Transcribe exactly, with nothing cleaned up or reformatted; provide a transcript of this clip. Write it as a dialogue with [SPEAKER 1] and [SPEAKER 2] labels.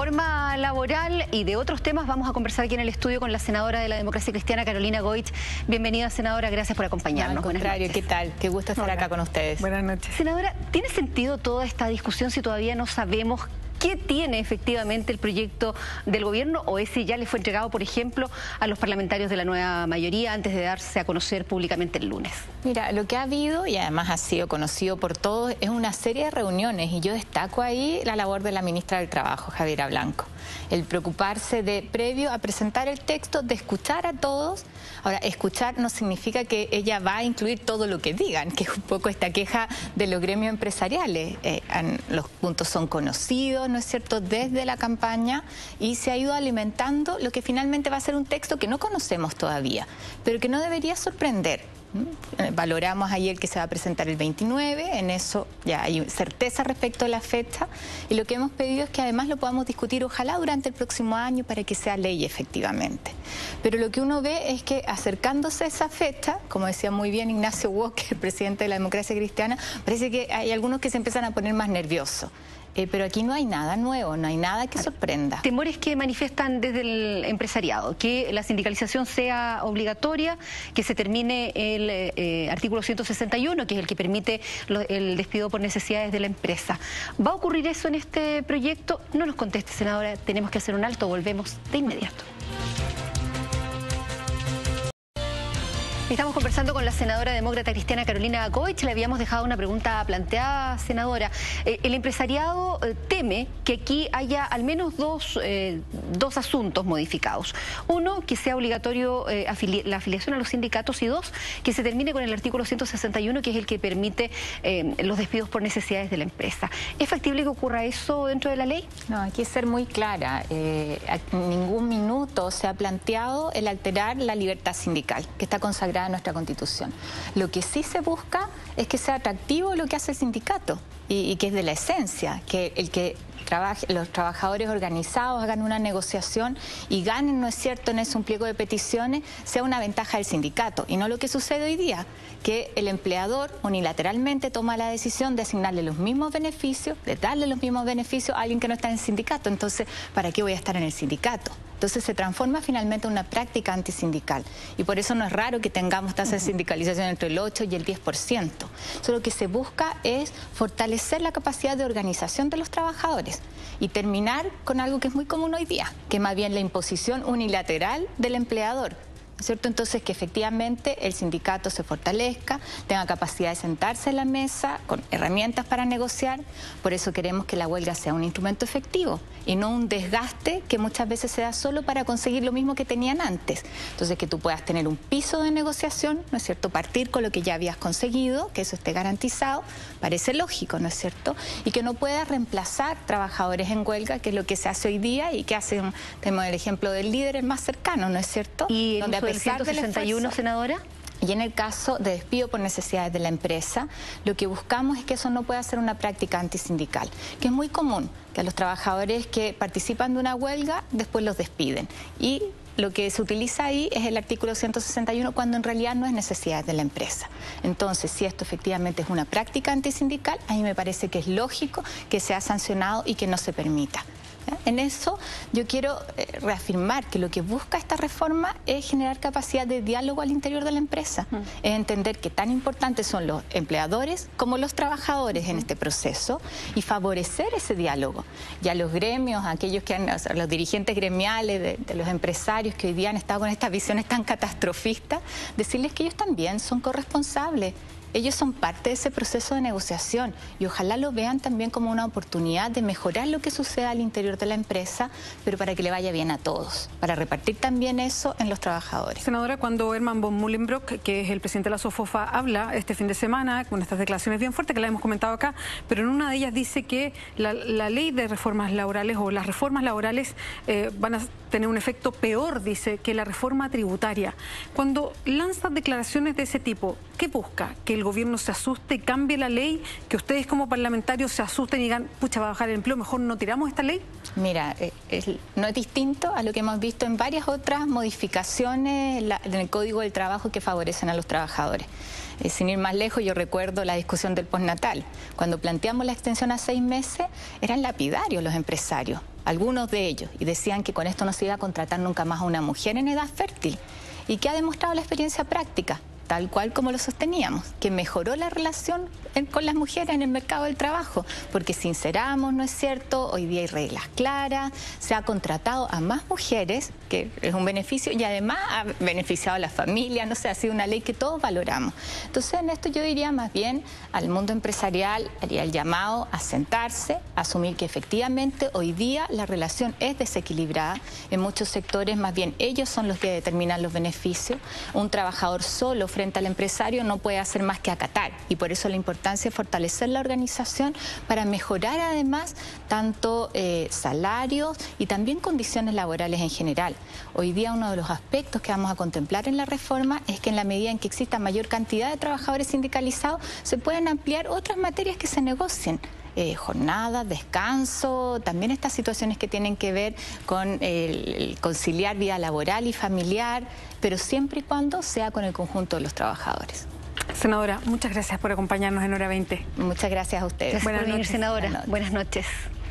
[SPEAKER 1] reforma laboral y de otros temas vamos a conversar aquí en el estudio con la senadora de la Democracia Cristiana, Carolina Goich. Bienvenida, senadora, gracias por acompañarnos.
[SPEAKER 2] No, al contrario, ¿qué tal? Qué gusto estar Hola. acá con ustedes.
[SPEAKER 3] Buenas noches.
[SPEAKER 1] Senadora, ¿tiene sentido toda esta discusión si todavía no sabemos qué tiene efectivamente el proyecto del gobierno o ese ya le fue entregado, por ejemplo, a los parlamentarios de la nueva mayoría antes de darse a conocer públicamente el lunes?
[SPEAKER 2] Mira, lo que ha habido, y además ha sido conocido por todos, es una serie de reuniones, y yo destaco ahí la labor de la ministra del Trabajo, Javiera Blanco. El preocuparse de, previo a presentar el texto, de escuchar a todos. Ahora, escuchar no significa que ella va a incluir todo lo que digan, que es un poco esta queja de los gremios empresariales. Eh, los puntos son conocidos, ¿no es cierto?, desde la campaña, y se ha ido alimentando lo que finalmente va a ser un texto que no conocemos todavía, pero que no debería sorprender. Valoramos ayer que se va a presentar el veintinueve, en eso ya hay certeza respecto a la fecha, y lo que hemos pedido es que además lo podamos discutir ojalá durante el próximo año para que sea ley efectivamente. Pero lo que uno ve es que acercándose a esa fecha, como decía muy bien Ignacio Walker, el presidente de la Democracia Cristiana, parece que hay algunos que se empiezan a poner más nerviosos. Eh, pero aquí no hay nada nuevo, no hay nada que sorprenda.
[SPEAKER 1] Temores que manifiestan desde el empresariado, que la sindicalización sea obligatoria, que se termine el eh, artículo ciento sesenta y uno, que es el que permite lo, el despido por necesidades de la empresa. ¿Va a ocurrir eso en este proyecto? No nos conteste, senadora, tenemos que hacer un alto, volvemos de inmediato. Estamos conversando con la senadora demócrata cristiana Carolina Goich. Le habíamos dejado una pregunta planteada, senadora. Eh, el empresariado eh, teme que aquí haya al menos dos, eh, dos asuntos modificados. Uno, que sea obligatorio eh, afili la afiliación a los sindicatos, y dos, que se termine con el artículo ciento sesenta y uno, que es el que permite eh, los despidos por necesidades de la empresa. ¿Es factible que ocurra eso dentro de la ley?
[SPEAKER 2] No, hay que ser muy clara. Eh, en ningún minuto se ha planteado el alterar la libertad sindical, que está consagrada en nuestra Constitución. Lo que sí se busca es que sea atractivo lo que hace el sindicato y, y que es de la esencia, que el que trabaje, los trabajadores organizados hagan una negociación y ganen, ¿no es cierto?, en ese un pliego de peticiones, sea una ventaja del sindicato y no lo que sucede hoy día, que el empleador unilateralmente toma la decisión de asignarle los mismos beneficios, de darle los mismos beneficios a alguien que no está en el sindicato. Entonces, ¿para qué voy a estar en el sindicato? Entonces se transforma finalmente en una práctica antisindical, y por eso no es raro que tengamos tasas de sindicalización entre el ocho y el diez por ciento. Eso lo que se busca es fortalecer la capacidad de organización de los trabajadores y terminar con algo que es muy común hoy día, que es más bien la imposición unilateral del empleador. ¿Cierto? Entonces, que efectivamente el sindicato se fortalezca, tenga capacidad de sentarse en la mesa con herramientas para negociar. Por eso queremos que la huelga sea un instrumento efectivo y no un desgaste que muchas veces se da solo para conseguir lo mismo que tenían antes. Entonces, que tú puedas tener un piso de negociación, ¿no es cierto?, partir con lo que ya habías conseguido, que eso esté garantizado, parece lógico, ¿no es cierto?, y que no puedas reemplazar trabajadores en huelga, que es lo que se hace hoy día y que hacen, tenemos el ejemplo del líder, el más cercano, ¿no es cierto?,
[SPEAKER 1] y donde del ciento sesenta y uno, senadora.
[SPEAKER 2] Y en el caso de despido por necesidades de la empresa, lo que buscamos es que eso no pueda ser una práctica antisindical, que es muy común, que a los trabajadores que participan de una huelga después los despiden. Y lo que se utiliza ahí es el artículo ciento sesenta y uno, cuando en realidad no es necesidad de la empresa. Entonces, si esto efectivamente es una práctica antisindical, a mí me parece que es lógico que sea sancionado y que no se permita. En eso yo quiero eh, reafirmar que lo que busca esta reforma es generar capacidad de diálogo al interior de la empresa, uh-huh. es entender que tan importantes son los empleadores como los trabajadores uh-huh. en este proceso, y favorecer ese diálogo. Ya los gremios, aquellos que han, o sea, los dirigentes gremiales de, de los empresarios que hoy día han estado con estas visiones tan catastrofistas, decirles que ellos también son corresponsables. Ellos son parte de ese proceso de negociación y ojalá lo vean también como una oportunidad de mejorar lo que suceda al interior de la empresa, pero para que le vaya bien a todos, para repartir también eso en los trabajadores.
[SPEAKER 3] Senadora, cuando Herman von Mullenbrock, que es el presidente de la SOFOFA, habla este fin de semana con estas declaraciones bien fuertes que la hemos comentado acá, pero en una de ellas dice que la, la ley de reformas laborales o las reformas laborales eh, van a tener un efecto peor, dice, que la reforma tributaria. Cuando lanzan declaraciones de ese tipo, ¿qué busca? ¿Que el gobierno se asuste y cambie la ley? ¿Que ustedes como parlamentarios se asusten y digan, pucha, va a bajar el empleo, mejor no tiramos esta ley?
[SPEAKER 2] Mira, eh, es, no es distinto a lo que hemos visto en varias otras modificaciones la, en el Código del Trabajo que favorecen a los trabajadores. Eh, sin ir más lejos, yo recuerdo la discusión del postnatal. Cuando planteamos la extensión a seis meses, eran lapidarios los empresarios. algunos de ellos, y decían que con esto no se iba a contratar nunca más a una mujer en edad fértil. ¿Y qué ha demostrado la experiencia práctica? Tal cual como lo sosteníamos, que mejoró la relación en, con las mujeres en el mercado del trabajo, porque sinceramos, ¿no es cierto? Hoy día hay reglas claras, se ha contratado a más mujeres, que es un beneficio, y además ha beneficiado a la familia, no sé, ha sido una ley que todos valoramos. Entonces, en esto yo diría más bien al mundo empresarial, haría el llamado a sentarse, a asumir que efectivamente hoy día la relación es desequilibrada, en muchos sectores más bien ellos son los que determinan los beneficios, un trabajador solo frente al empresario no puede hacer más que acatar, y por eso la importancia de fortalecer la organización para mejorar además tanto eh, salarios y también condiciones laborales en general. Hoy día uno de los aspectos que vamos a contemplar en la reforma es que en la medida en que exista mayor cantidad de trabajadores sindicalizados se pueden ampliar otras materias que se negocien. Eh, jornadas, descanso, también estas situaciones que tienen que ver con el, el conciliar vida laboral y familiar, pero siempre y cuando sea con el conjunto de los trabajadores.
[SPEAKER 3] Senadora, muchas gracias por acompañarnos en Hora veinte.
[SPEAKER 2] Muchas gracias a ustedes.
[SPEAKER 1] Gracias
[SPEAKER 3] Buenas
[SPEAKER 1] por venir,
[SPEAKER 3] noches.
[SPEAKER 1] senadora.
[SPEAKER 2] Buenas noches.
[SPEAKER 1] Buenas noches.